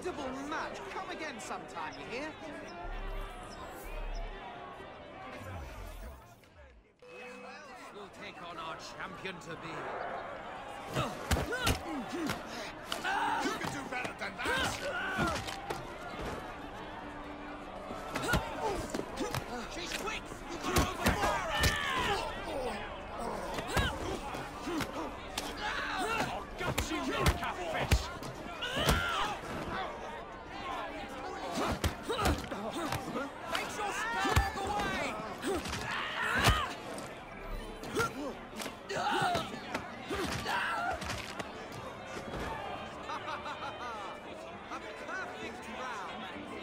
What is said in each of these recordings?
formidable match. Come again sometime, you hear? We'll take on our champion to be. You can do better than that! She's quick! You can overpower her! I'll gut you like a fish! Make sure spell all the way! A perfect round!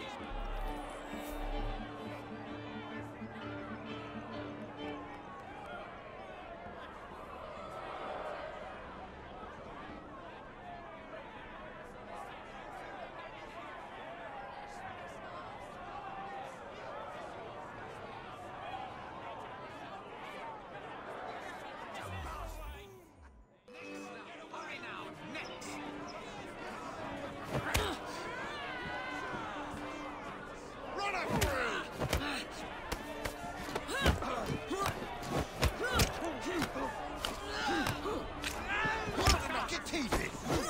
Hurry now, next! Run her through! Knock your teeth in!